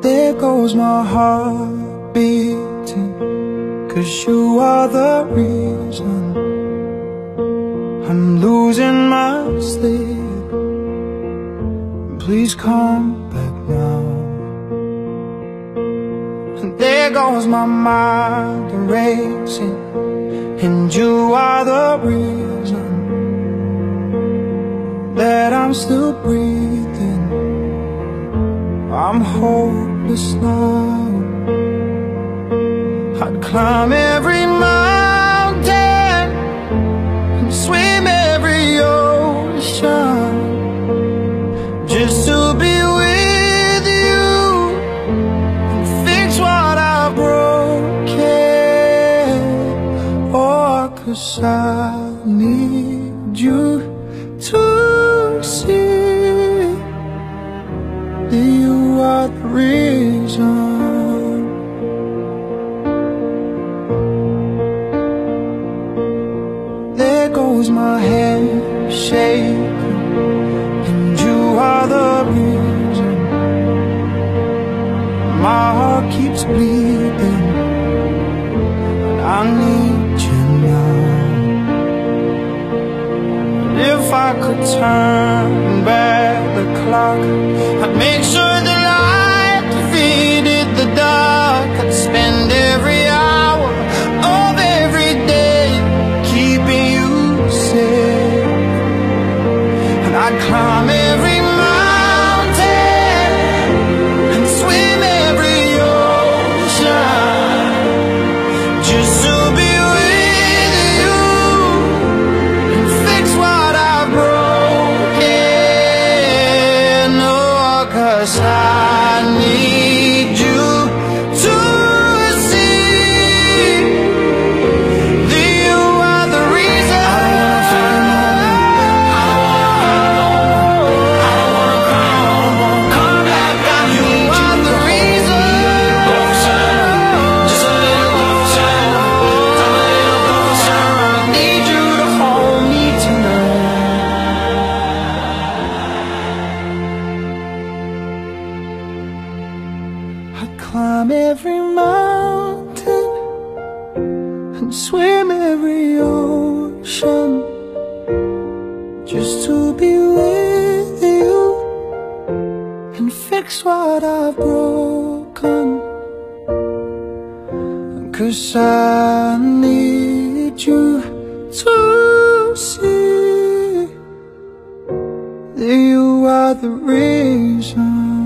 There goes my heart beating, 'cause you are the reason I'm losing my sleep. Please come back now. And there goes my mind racing, and you are the reason that I'm still breathing. I'm hopeless now. I'd climb every mountain and swim every ocean just to be with you and fix what I've broken. Oh, 'cause I need you to see that you are the reason. There goes my head shaking, and you are the reason my heart keeps bleeding, and I need you now. And if I could turn back the clock, I'd make sure the light defeated the dark. I'd spend every hour of every day keeping you safe, and I'd climb every mountain and swim every ocean just to be with you and fix what I've broken. Oh, 'cause I need you to see that you are the reason. Come back, I need you are the reason. Just a little closer, come a little closer. I need you to hold me tonight. I'd climb every mountain and swim every ocean just to be with you and fix what I've broken. 'Cause I need you to see that you are the reason.